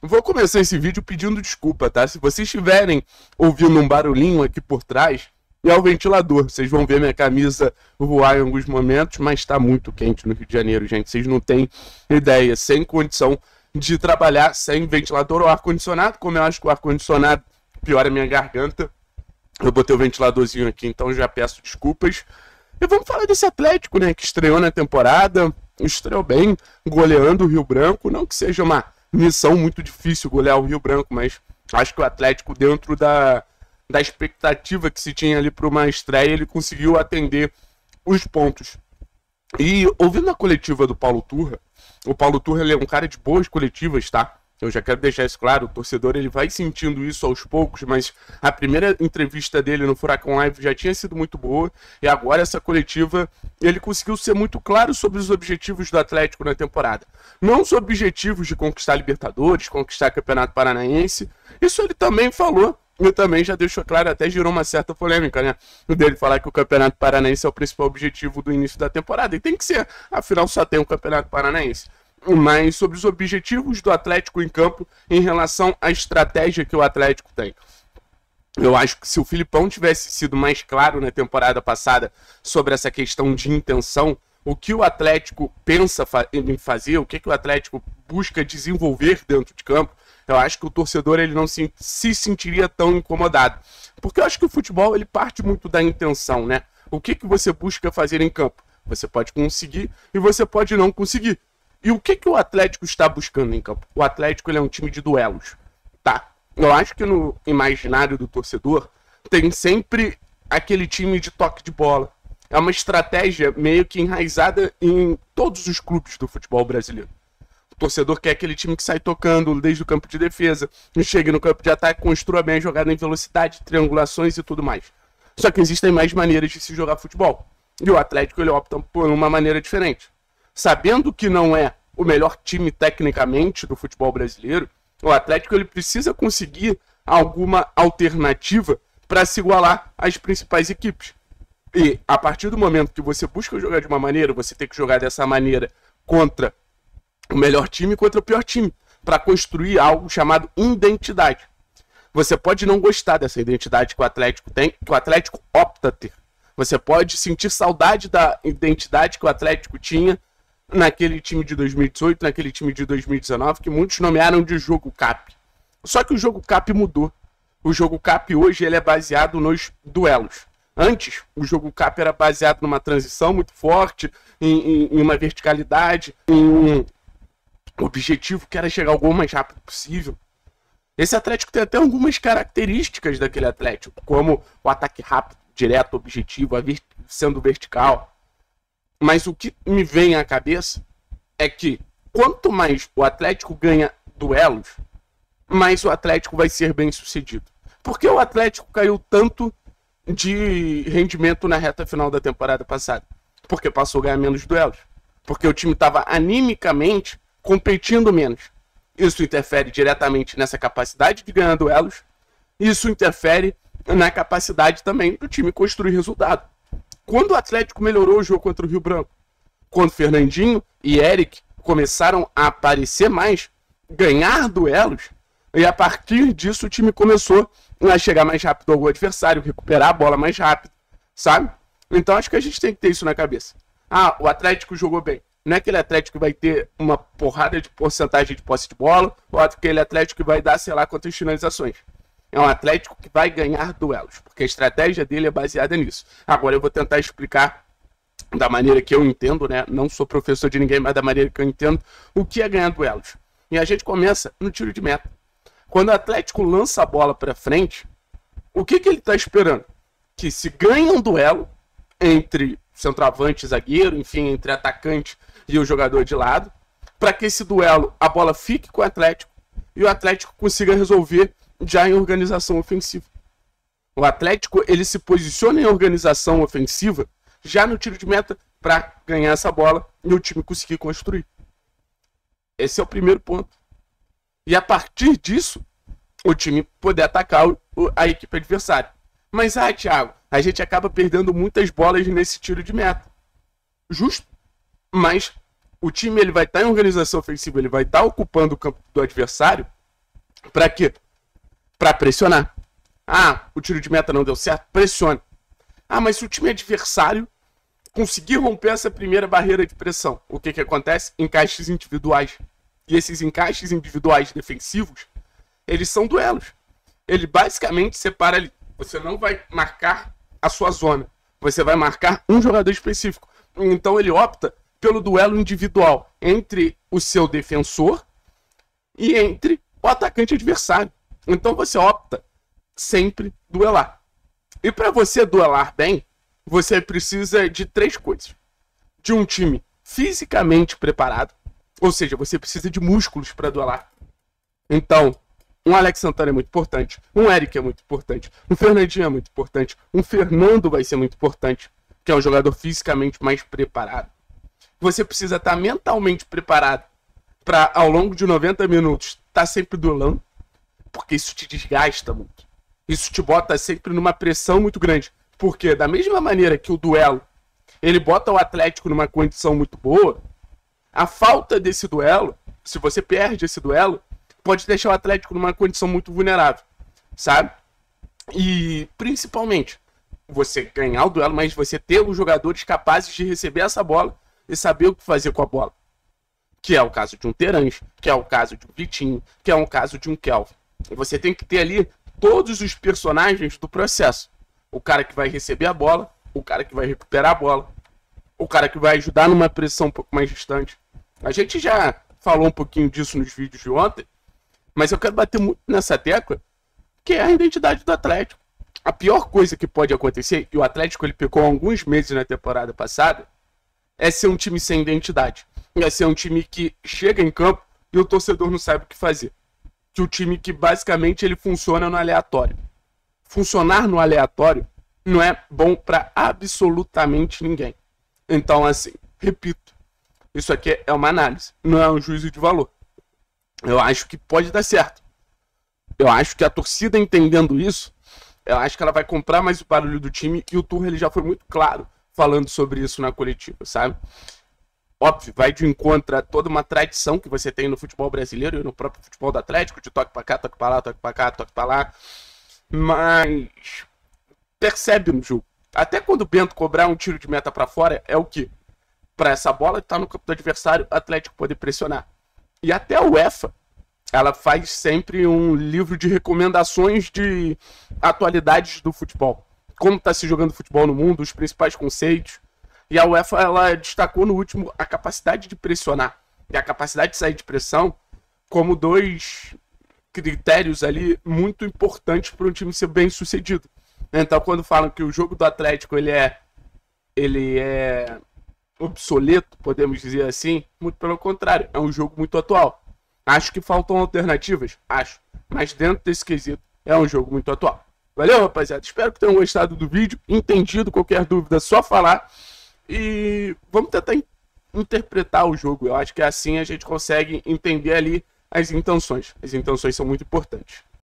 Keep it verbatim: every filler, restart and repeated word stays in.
Vou começar esse vídeo pedindo desculpa, tá? Se vocês estiverem ouvindo um barulhinho aqui por trás, é o ventilador. Vocês vão ver minha camisa voar em alguns momentos, mas tá muito quente no Rio de Janeiro, gente. Vocês não têm ideia, sem condição de trabalhar sem ventilador ou ar-condicionado. Como eu acho que o ar-condicionado piora a minha garganta, eu botei o ventiladorzinho aqui, então já peço desculpas. E vamos falar desse Atlético, né, que estreou na temporada, estreou bem, goleando o Rio Branco. Não que seja uma missão muito difícil golear o Rio Branco, mas acho que o Atlético, dentro da, da expectativa que se tinha ali para uma estreia, ele conseguiu atender os pontos. E ouvindo a coletiva do Paulo Turra, o Paulo Turra ele é um cara de boas coletivas, tá? Eu já quero deixar isso claro, o torcedor ele vai sentindo isso aos poucos, mas a primeira entrevista dele no Furacão Live já tinha sido muito boa, e agora essa coletiva, ele conseguiu ser muito claro sobre os objetivos do Atlético na temporada. Não os objetivos de conquistar Libertadores, conquistar Campeonato Paranaense, isso ele também falou, e também já deixou claro, até gerou uma certa polêmica, né? O dele falar que o Campeonato Paranaense é o principal objetivo do início da temporada, e tem que ser, afinal só tem o Campeonato Paranaense. Mas sobre os objetivos do Atlético em campo em relação à estratégia que o Atlético tem. Eu acho que se o Filipão tivesse sido mais claro na temporada passada sobre essa questão de intenção, o que o Atlético pensa em fazer, o que, que o Atlético busca desenvolver dentro de campo, eu acho que o torcedor ele não se, se sentiria tão incomodado. Porque eu acho que o futebol ele parte muito da intenção, né? O que, que você busca fazer em campo? Você pode conseguir e você pode não conseguir. E o que, que o Atlético está buscando em campo? O Atlético ele é um time de duelos, tá? Eu acho que no imaginário do torcedor tem sempre aquele time de toque de bola. É uma estratégia meio que enraizada em todos os clubes do futebol brasileiro. O torcedor quer aquele time que sai tocando desde o campo de defesa, chega no campo de ataque, construa bem a jogada em velocidade, triangulações e tudo mais. Só que existem mais maneiras de se jogar futebol. E o Atlético ele opta por uma maneira diferente. Sabendo que não é o melhor time tecnicamente do futebol brasileiro, o Atlético ele precisa conseguir alguma alternativa para se igualar às principais equipes. E a partir do momento que você busca jogar de uma maneira, você tem que jogar dessa maneira contra o melhor time e contra o pior time, para construir algo chamado identidade. Você pode não gostar dessa identidade que o Atlético tem, que o Atlético opta a ter. Você pode sentir saudade da identidade que o Atlético tinha naquele time de dois mil e dezoito, naquele time de dois mil e dezenove, que muitos nomearam de jogo cap. Só que o jogo cap mudou. O jogo cap hoje ele é baseado nos duelos. Antes, o jogo cap era baseado numa transição muito forte, em, em, em uma verticalidade, em um objetivo que era chegar ao gol mais rápido possível. Esse Atlético tem até algumas características daquele Atlético, como o ataque rápido, direto, objetivo, sendo vertical. Mas o que me vem à cabeça é que quanto mais o Atlético ganha duelos, mais o Atlético vai ser bem sucedido. Por que o Atlético caiu tanto de rendimento na reta final da temporada passada? Porque passou a ganhar menos duelos. Porque o time estava animicamente competindo menos. Isso interfere diretamente nessa capacidade de ganhar duelos. Isso interfere na capacidade também do time construir resultado. Quando o Atlético melhorou o jogo contra o Rio Branco, quando Fernandinho e Eric começaram a aparecer mais, ganhar duelos, e a partir disso o time começou a chegar mais rápido ao adversário, recuperar a bola mais rápido, sabe? Então acho que a gente tem que ter isso na cabeça. Ah, o Atlético jogou bem. Não é aquele Atlético que vai ter uma porrada de porcentagem de posse de bola, ou aquele Atlético que vai dar, sei lá, quantas finalizações. É um Atlético que vai ganhar duelos, porque a estratégia dele é baseada nisso. Agora eu vou tentar explicar da maneira que eu entendo, né? Não sou professor de ninguém, mas da maneira que eu entendo o que é ganhar duelos. E a gente começa no tiro de meta. Quando o Atlético lança a bola para frente, o que, que ele está esperando? Que se ganha um duelo entre centroavante e zagueiro, enfim, entre atacante e o jogador de lado, para que esse duelo, a bola fique com o Atlético e o Atlético consiga resolver já em organização ofensiva. O Atlético ele se posiciona em organização ofensiva já no tiro de meta para ganhar essa bola e o time conseguir construir. Esse é o primeiro ponto. E a partir disso, o time poder atacar o, a equipe adversária. Mas, ah, Thiago, a gente acaba perdendo muitas bolas nesse tiro de meta. Justo. Mas o time ele vai estar em organização ofensiva, ele vai estar ocupando o campo do adversário Pra quê? Pra pressionar. Ah, o tiro de meta não deu certo? Pressione. Ah, mas se o time adversário conseguir romper essa primeira barreira de pressão, o que que acontece? Encaixes individuais. E esses encaixes individuais defensivos, eles são duelos. Ele basicamente separa ali. Você não vai marcar a sua zona. Você vai marcar um jogador específico. Então ele opta pelo duelo individual entre o seu defensor e entre o atacante adversário. Então você opta sempre duelar. E para você duelar bem, você precisa de três coisas. De um time fisicamente preparado, ou seja, você precisa de músculos para duelar. Então, um Alex Santana é muito importante, um Eric é muito importante, um Fernandinho é muito importante, um Fernando vai ser muito importante, que é um jogador fisicamente mais preparado. Você precisa estar mentalmente preparado para, ao longo de noventa minutos, estar sempre duelando, porque isso te desgasta muito. Isso te bota sempre numa pressão muito grande. Porque da mesma maneira que o duelo, ele bota o Atlético numa condição muito boa, a falta desse duelo, se você perde esse duelo, pode deixar o Atlético numa condição muito vulnerável, sabe? E principalmente, você ganhar o duelo, mas você ter os jogadores capazes de receber essa bola e saber o que fazer com a bola. Que é o caso de um Terãs, que é o caso de um Vitinho, que é o caso de um Kelvin. Você tem que ter ali todos os personagens do processo. O cara que vai receber a bola, o cara que vai recuperar a bola, o cara que vai ajudar numa pressão um pouco mais distante. A gente já falou um pouquinho disso nos vídeos de ontem, mas eu quero bater muito nessa tecla, que é a identidade do Atlético. A pior coisa que pode acontecer, e o Atlético ele pecou alguns meses na temporada passada, é ser um time sem identidade. É ser um time que chega em campo e o torcedor não sabe o que fazer. Que o time que basicamente ele funciona no aleatório. Funcionar no aleatório não é bom para absolutamente ninguém. Então, assim, repito, isso aqui é uma análise, não é um juízo de valor. Eu acho que pode dar certo. Eu acho que a torcida entendendo isso, eu acho que ela vai comprar mais o barulho do time, e o Turra ele já foi muito claro falando sobre isso na coletiva, sabe? Óbvio, vai de encontro a toda uma tradição que você tem no futebol brasileiro e no próprio futebol do Atlético, de toque pra cá, toque pra lá, toque pra cá, toque pra lá. Mas percebe no jogo. Até quando o Bento cobrar um tiro de meta pra fora, é o quê? Pra essa bola estar no campo do adversário, o Atlético poder pressionar. E até a UEFA, ela faz sempre um livro de recomendações de atualidades do futebol. Como está se jogando futebol no mundo, os principais conceitos. E a UEFA ela destacou no último a capacidade de pressionar e a capacidade de sair de pressão como dois critérios ali muito importantes para um time ser bem sucedido. Então, quando falam que o jogo do Atlético ele é, ele é obsoleto, podemos dizer assim, muito pelo contrário, é um jogo muito atual. Acho que faltam alternativas, acho, mas dentro desse quesito é um jogo muito atual. Valeu, rapaziada? Espero que tenham gostado do vídeo, entendido. Qualquer dúvida, só falar. E vamos tentar in- interpretar o jogo. Eu acho que assim a gente consegue entender ali as intenções. As intenções são muito importantes.